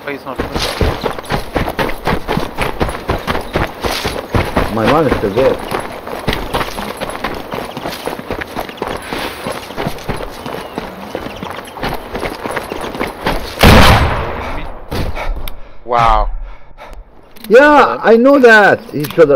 Oh, he's not. My man is still there. Wow. Yeah, I know that. He should have.